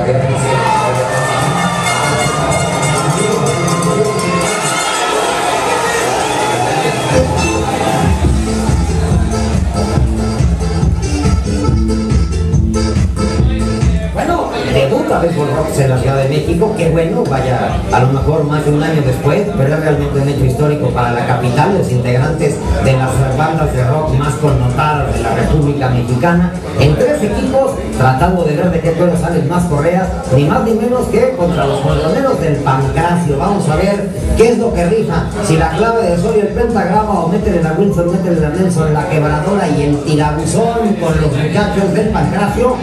Debuta Béisbol Rocks en la Ciudad de México, que bueno, vaya, a lo mejor más de un año después, pero es realmente un hecho histórico para la capital. Los integrantes de las bandas de rock más connotadas de la República Mexicana, en 3 equipos, tratando de ver de qué pueblo salen más correas, ni más ni menos que contra los jordoneros del Pancracio. Vamos a ver qué es lo que rifa, si la clave de sol y el pentagrama, o métele la Wilson, métele la Nelson, la quebradora y el tirabuzón con los muchachos del Pancracio.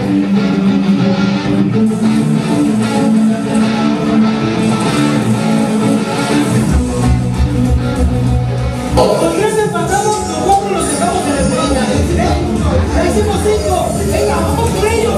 ¿Por qué se empatamos? Nosotros los dejamos en el programa. ¡Ya hicimos 5! ¡Venga, vamos por ellos!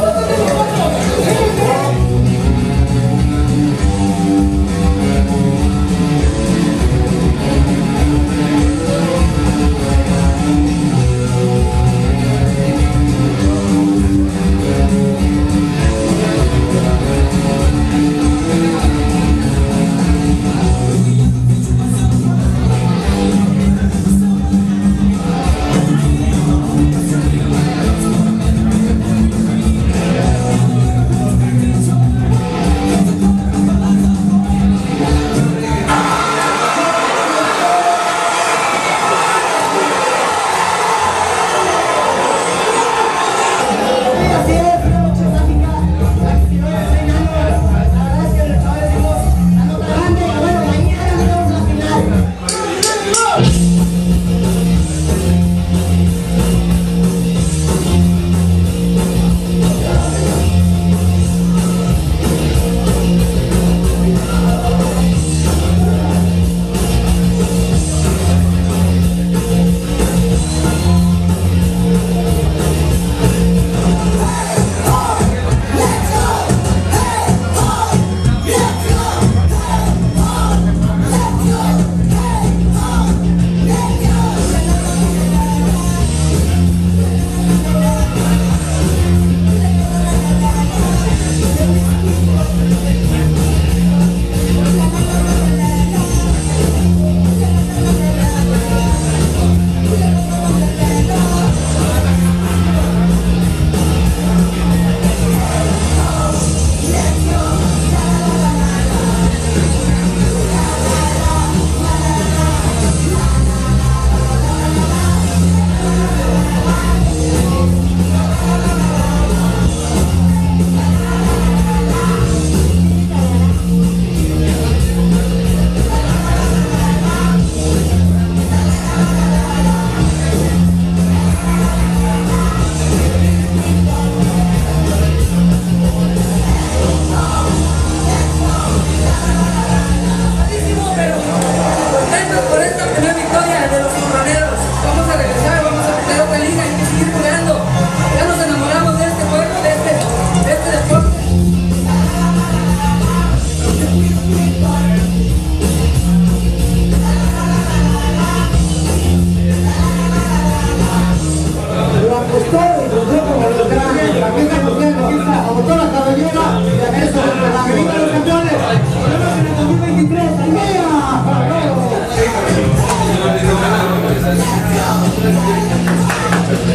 La postura